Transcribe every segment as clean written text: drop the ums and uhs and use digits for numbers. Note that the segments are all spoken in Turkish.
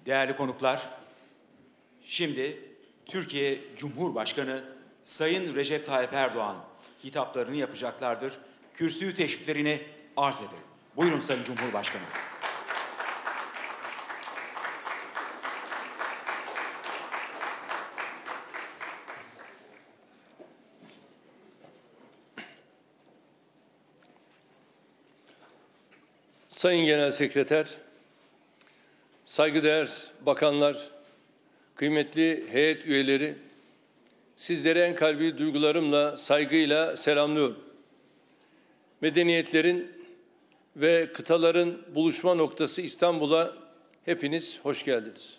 Değerli konuklar, şimdi Türkiye Cumhurbaşkanı Sayın Recep Tayyip Erdoğan hitaplarını yapacaklardır. Kürsüyü teşriflerini arz ederim. Buyurun Sayın Cumhurbaşkanı. Sayın Genel Sekreter, saygıdeğer bakanlar, kıymetli heyet üyeleri, sizleri en kalbi duygularımla, saygıyla selamlıyorum. Medeniyetlerin ve kıtaların buluşma noktası İstanbul'a hepiniz hoş geldiniz.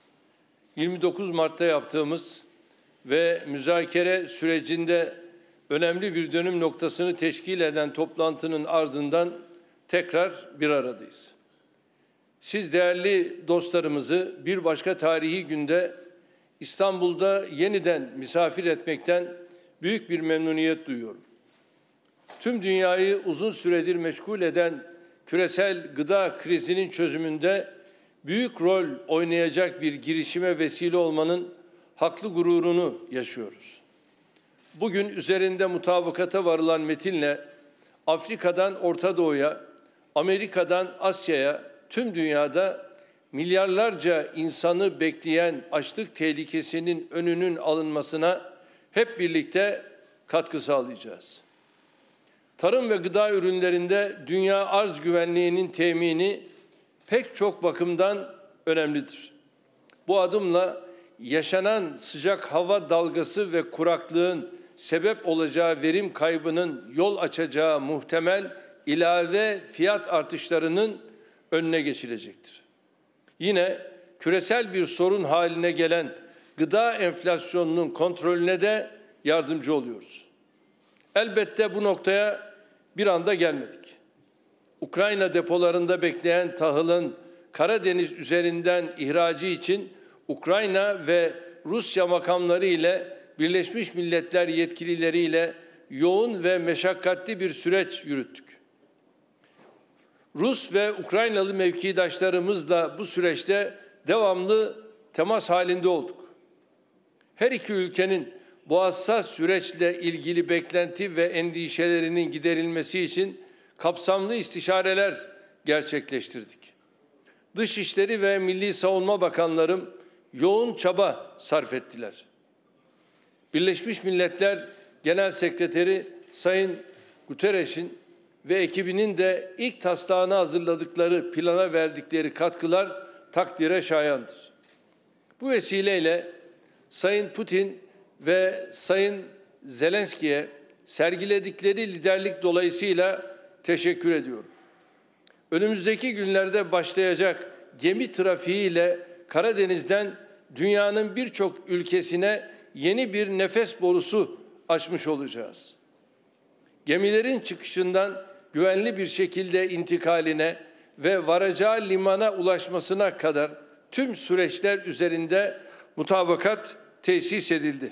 29 Mart'ta yaptığımız ve müzakere sürecinde önemli bir dönüm noktasını teşkil eden toplantının ardından tekrar bir aradayız. Siz değerli dostlarımızı bir başka tarihi günde İstanbul'da yeniden misafir etmekten büyük bir memnuniyet duyuyorum. Tüm dünyayı uzun süredir meşgul eden küresel gıda krizinin çözümünde büyük rol oynayacak bir girişime vesile olmanın haklı gururunu yaşıyoruz. Bugün üzerinde mutabakata varılan metinle Afrika'dan Orta Doğu'ya, Amerika'dan Asya'ya, tüm dünyada milyarlarca insanı bekleyen açlık tehlikesinin önünün alınmasına hep birlikte katkı sağlayacağız. Tarım ve gıda ürünlerinde dünya arz güvenliğinin temini pek çok bakımdan önemlidir. Bu adımla yaşanan sıcak hava dalgası ve kuraklığın sebep olacağı verim kaybının yol açacağı muhtemel ilave fiyat artışlarının önüne geçilecektir. Yine küresel bir sorun haline gelen gıda enflasyonunun kontrolüne de yardımcı oluyoruz. Elbette bu noktaya bir anda gelmedik. Ukrayna depolarında bekleyen tahılın Karadeniz üzerinden ihracı için Ukrayna ve Rusya makamları ile Birleşmiş Milletler yetkilileriyle yoğun ve meşakkatli bir süreç yürüttük. Rus ve Ukraynalı mevkidaşlarımızla bu süreçte devamlı temas halinde olduk. Her iki ülkenin bu hassas süreçle ilgili beklenti ve endişelerinin giderilmesi için kapsamlı istişareler gerçekleştirdik. Dışişleri ve Milli Savunma Bakanlarım yoğun çaba sarf ettiler. Birleşmiş Milletler Genel Sekreteri Sayın Guterres'in ve ekibinin de ilk taslağını hazırladıkları plana verdikleri katkılar takdire şayandır. Bu vesileyle Sayın Putin ve Sayın Zelenski'ye sergiledikleri liderlik dolayısıyla teşekkür ediyorum. Önümüzdeki günlerde başlayacak gemi trafiğiyle Karadeniz'den dünyanın birçok ülkesine yeni bir nefes borusu açmış olacağız. Gemilerin çıkışından güvenli bir şekilde intikaline ve varacağı limana ulaşmasına kadar tüm süreçler üzerinde mutabakat tesis edildi.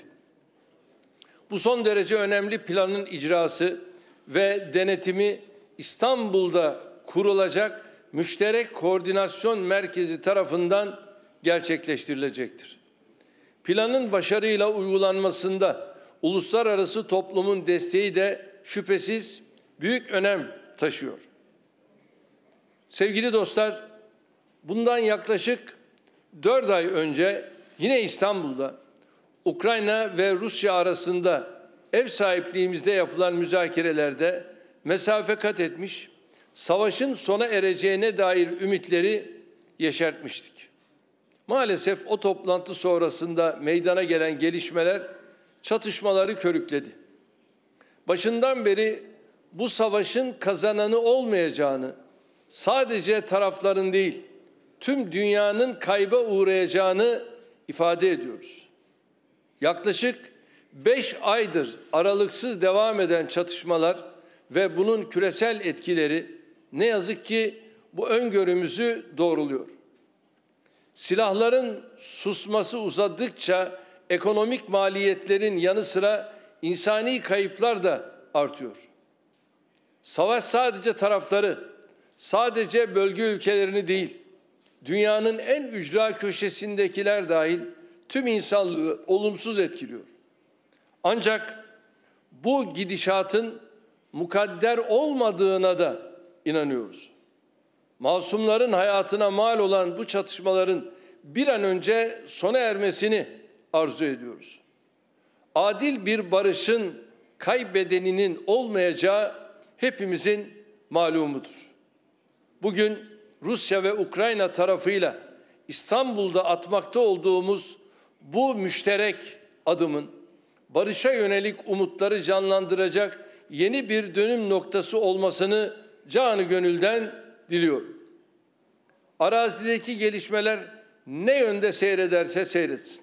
Bu son derece önemli planın icrası ve denetimi İstanbul'da kurulacak Müşterek Koordinasyon Merkezi tarafından gerçekleştirilecektir. Planın başarıyla uygulanmasında uluslararası toplumun desteği de şüphesiz büyük önem taşıyor. Sevgili dostlar, bundan yaklaşık 4 ay önce yine İstanbul'da Ukrayna ve Rusya arasında ev sahipliğimizde yapılan müzakerelerde mesafe kat etmiş, savaşın sona ereceğine dair ümitleri yeşertmiştik. Maalesef o toplantı sonrasında meydana gelen gelişmeler çatışmaları körükledi. Başından beri bu savaşın kazananı olmayacağını, sadece tarafların değil, tüm dünyanın kayba uğrayacağını ifade ediyoruz. Yaklaşık 5 aydır aralıksız devam eden çatışmalar ve bunun küresel etkileri ne yazık ki bu öngörümüzü doğruluyor. Silahların susması uzadıkça ekonomik maliyetlerin yanı sıra insani kayıplar da artıyor. Savaş sadece tarafları, sadece bölge ülkelerini değil, dünyanın en ücra köşesindekiler dahil tüm insanlığı olumsuz etkiliyor. Ancak bu gidişatın mukadder olmadığına da inanıyoruz. Masumların hayatına mal olan bu çatışmaların bir an önce sona ermesini arzu ediyoruz. Adil bir barışın kaybedeninin olmayacağı hepimizin malumudur. Bugün Rusya ve Ukrayna tarafıyla İstanbul'da atmakta olduğumuz bu müşterek adımın barışa yönelik umutları canlandıracak yeni bir dönüm noktası olmasını canı gönülden diliyorum. Arazideki gelişmeler ne yönde seyrederse seyretsin.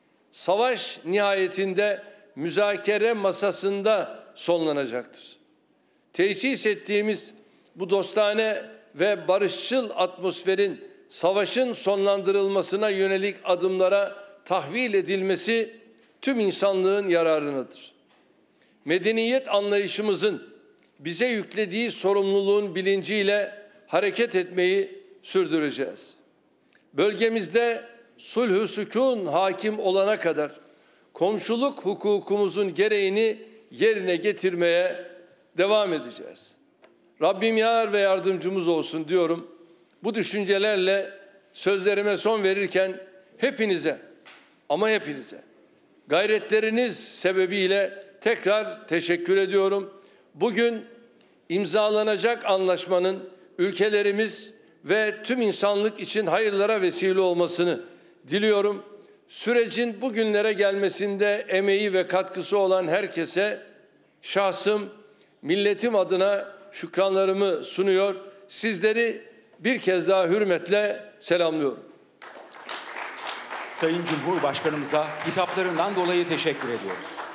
Savaş nihayetinde müzakere masasında sonlanacaktır. Tesis ettiğimiz bu dostane ve barışçıl atmosferin savaşın sonlandırılmasına yönelik adımlara tahvil edilmesi tüm insanlığın yararınadır. Medeniyet anlayışımızın bize yüklediği sorumluluğun bilinciyle hareket etmeyi sürdüreceğiz. Bölgemizde sulh-ü sükun hakim olana kadar komşuluk hukukumuzun gereğini yerine getirmeye devam edeceğiz. Rabbim yar ve yardımcımız olsun diyorum. Bu düşüncelerle sözlerime son verirken hepinize ama hepinize gayretleriniz sebebiyle tekrar teşekkür ediyorum. Bugün imzalanacak anlaşmanın ülkelerimiz ve tüm insanlık için hayırlara vesile olmasını diliyorum. Sürecin bugünlere gelmesinde emeği ve katkısı olan herkese şahsım, milletim adına şükranlarımı sunuyor. Sizleri bir kez daha hürmetle selamlıyorum. Sayın Cumhurbaşkanımıza hitaplarından dolayı teşekkür ediyoruz.